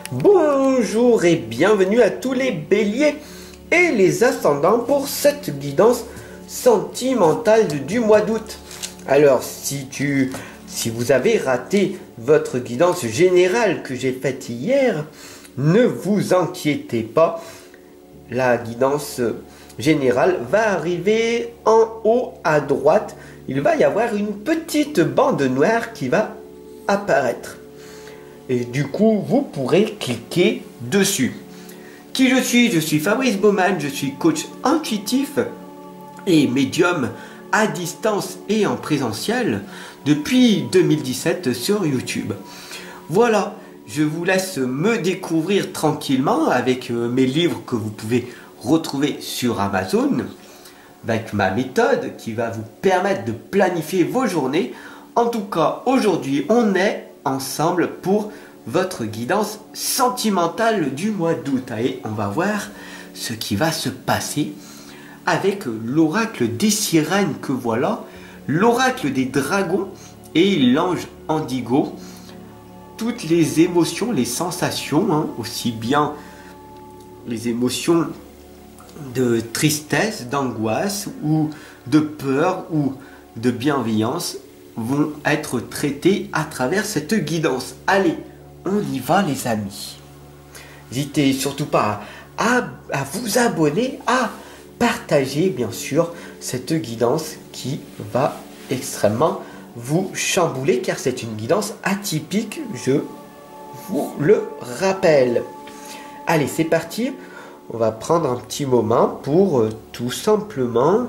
Bonjour et bienvenue à tous les béliers et les ascendants pour cette guidance sentimentale du mois d'août. Alors si vous avez raté votre guidance générale que j'ai faite hier, ne vous inquiétez pas, la guidance générale va arriver en haut à droite. Il va y avoir une petite bande noire qui va apparaître. Et du coup, vous pourrez cliquer dessus. Qui je suis? Je suis Fabrice Baumann, je suis coach intuitif et médium à distance et en présentiel depuis 2017 sur YouTube. Voilà, je vous laisse me découvrir tranquillement avec mes livres que vous pouvez retrouver sur Amazon, avec ma méthode qui va vous permettre de planifier vos journées. En tout cas, aujourd'hui, on est ensemble pour votre guidance sentimentale du mois d'août. Et on va voir ce qui va se passer avec l'oracle des sirènes que voilà, l'oracle des dragons et l'ange indigo. Toutes les émotions, les sensations, aussi bien les émotions de tristesse, d'angoisse ou de peur ou de bienveillance vont être traitées à travers cette guidance. Allez, on y va les amis. N'hésitez surtout pas à vous abonner, à partager bien sûr cette guidance qui va extrêmement vous chambouler car c'est une guidance atypique, je vous le rappelle. Allez, c'est parti. On va prendre un petit moment pour tout simplement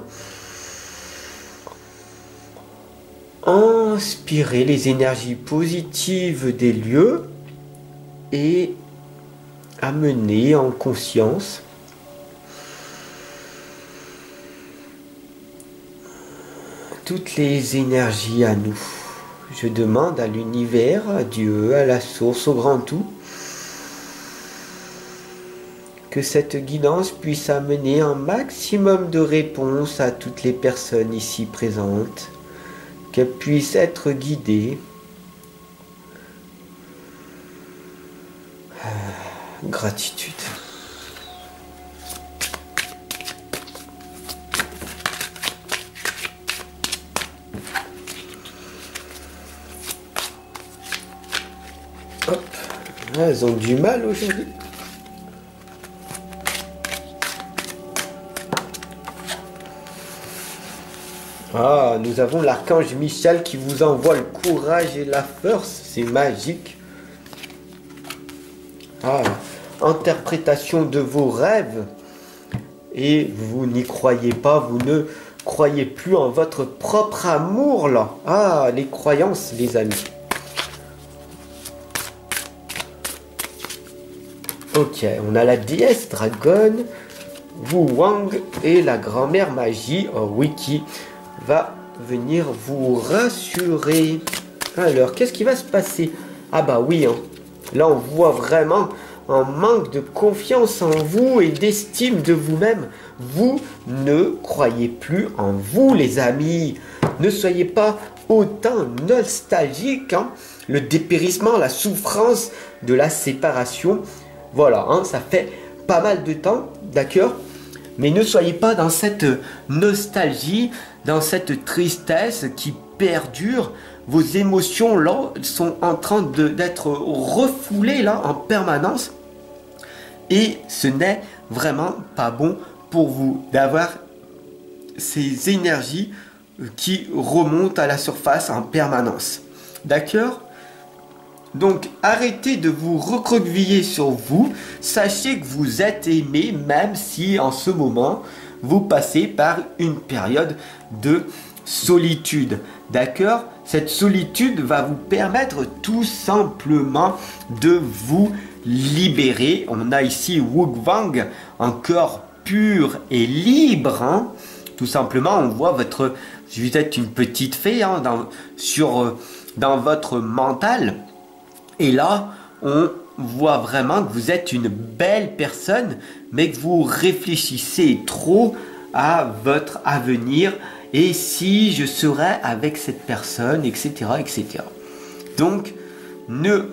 inspirer les énergies positives des lieux et amener en conscience toutes les énergies à nous. Je demande à l'univers, à Dieu, à la source, au grand tout, que cette guidance puisse amener un maximum de réponses à toutes les personnes ici présentes, qu'elles puissent être guidées. Gratitude. Hop, elles ont du mal aujourd'hui. Ah, nous avons l'archange Michel qui vous envoie le courage et la force, c'est magique. Ah, interprétation de vos rêves. Et vous n'y croyez pas, vous ne croyez plus en votre propre amour là. Ah, les croyances les amis. Ok, on a la déesse dragonne, Wu Wang et la grand-mère magie, Wiki, va venir vous rassurer. Alors, qu'est-ce qui va se passer? Ah bah oui, là on voit vraiment un manque de confiance en vous et d'estime de vous-même. Vous ne croyez plus en vous les amis. Ne soyez pas autant nostalgique. Le dépérissement, la souffrance de la séparation. Voilà, ça fait pas mal de temps, d'accord? Mais ne soyez pas dans cette nostalgie, dans cette tristesse qui perdure. Vos émotions là sont en train d'être refoulées là en permanence. Et ce n'est vraiment pas bon pour vous d'avoir ces énergies qui remontent à la surface en permanence. D'accord ? Donc arrêtez de vous recroqueviller sur vous. Sachez que vous êtes aimé même si en ce moment vous passez par une période de solitude. D'accord? Cette solitude va vous permettre tout simplement de vous libérer. On a ici Wu Wang, un corps pur et libre. Tout simplement, on voit vous êtes une petite fée dans votre mental. Et là, on voit vraiment que vous êtes une belle personne, mais que vous réfléchissez trop à votre avenir. Et si je serais avec cette personne, etc., etc. Donc, ne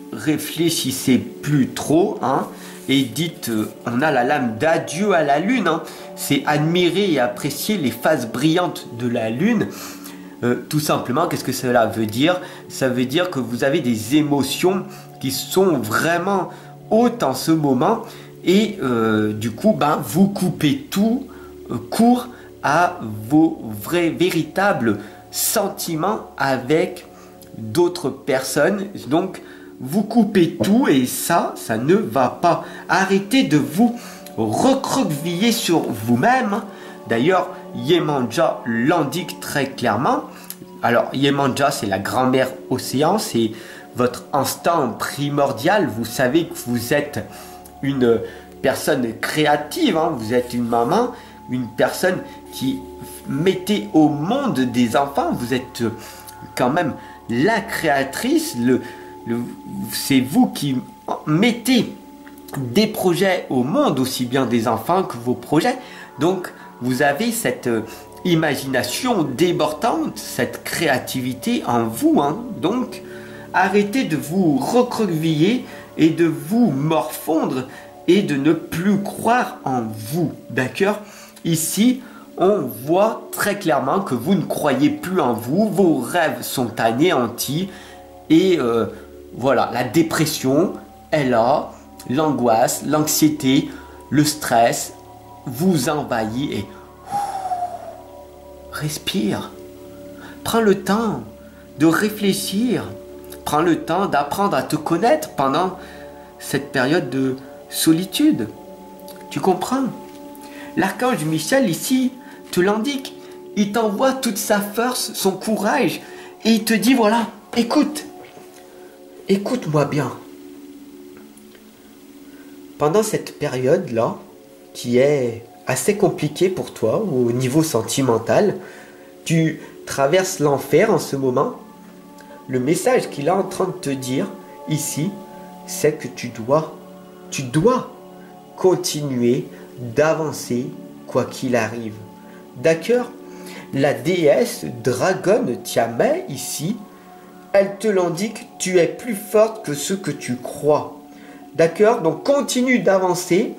réfléchissez plus trop, hein, et dites, on a la lame d'adieu à la lune, hein. C'est admirer et apprécier les phases brillantes de la lune. Tout simplement, qu'est-ce que cela veut dire? Ça veut dire que vous avez des émotions qui sont vraiment hautes en ce moment, et du coup, vous coupez tout court à vos véritables sentiments avec d'autres personnes. Donc vous coupez tout, et ça ne va pas. Arrêtez de vous recroqueviller sur vous-même. D'ailleurs, Yemanja l'indique très clairement. Alors Yemanja, c'est la grand-mère océan, c'est votre instinct primordial. Vous savez que vous êtes une personne créative, hein. Vous êtes une maman, une personne qui mettez au monde des enfants. Vous êtes quand même la créatrice. C'est vous qui mettez des projets au monde, aussi bien des enfants que vos projets. Donc vous avez cette imagination débordante, cette créativité en vous, hein. Donc arrêtez de vous recroqueviller et de vous morfondre et de ne plus croire en vous, d'accord? Ici, on voit très clairement que vous ne croyez plus en vous, vos rêves sont anéantis, et voilà, la dépression est là, l'angoisse, l'anxiété, le stress vous envahit, et respire. Prends le temps de réfléchir, prends le temps d'apprendre à te connaître pendant cette période de solitude. Tu comprends? L'archange Michel ici te l'indique. Il t'envoie toute sa force, son courage, et il te dit, voilà, écoute, écoute-moi bien. Pendant cette période-là, qui est assez compliquée pour toi au niveau sentimental, tu traverses l'enfer en ce moment. Le message qu'il est en train de te dire ici, c'est que tu dois continuer d'avancer quoi qu'il arrive. D'accord? La déesse Dragon Tiamat ici, elle te l'indique, tu es plus forte que ce que tu crois. D'accord? Donc continue d'avancer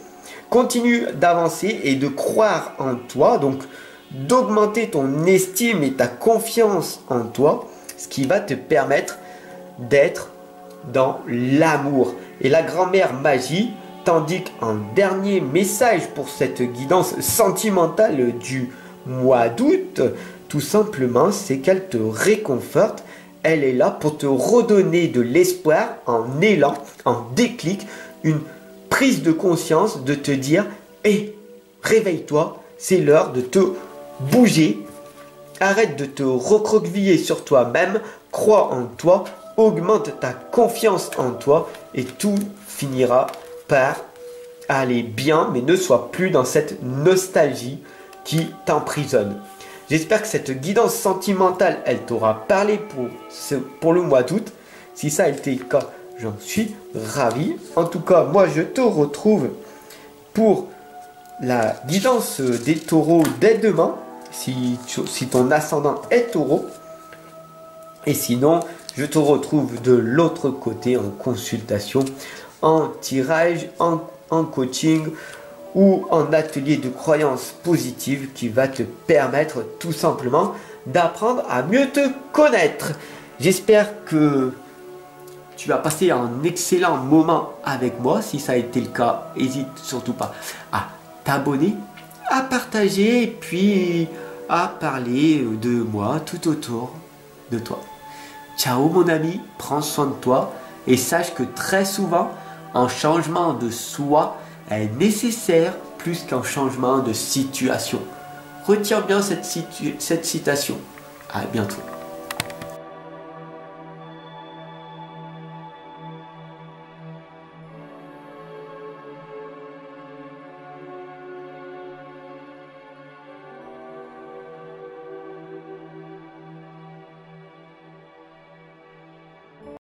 et de croire en toi, donc d'augmenter ton estime et ta confiance en toi, ce qui va te permettre d'être dans l'amour. Et la grand-mère magie t'indique un dernier message pour cette guidance sentimentale du mois d'août. Tout simplement, c'est qu'elle te réconforte. Elle est là pour te redonner de l'espoir, un élan, un déclic, une prise de conscience, de te dire hé, réveille-toi, c'est l'heure de te bouger. Arrête de te recroqueviller sur toi-même, crois en toi, augmente ta confiance en toi, et tout finira par aller bien, mais ne sois plus dans cette nostalgie qui t'emprisonne. J'espère que cette guidance sentimentale, elle t'aura parlé pour le mois d'août. Si ça a été le cas, j'en suis ravi. En tout cas, moi, je te retrouve pour la guidance des taureaux dès demain, si ton ascendant est taureau. Et sinon, je te retrouve de l'autre côté en consultation, en tirage, en coaching ou en atelier de croyances positives qui va te permettre tout simplement d'apprendre à mieux te connaître. J'espère que tu as passé un excellent moment avec moi. Si ça a été le cas, n'hésite surtout pas à t'abonner, à partager et puis à parler de moi tout autour de toi. Ciao mon ami, prends soin de toi et sache que très souvent, un changement de soi est nécessaire plus qu'un changement de situation. Retiens bien cette citation. À bientôt.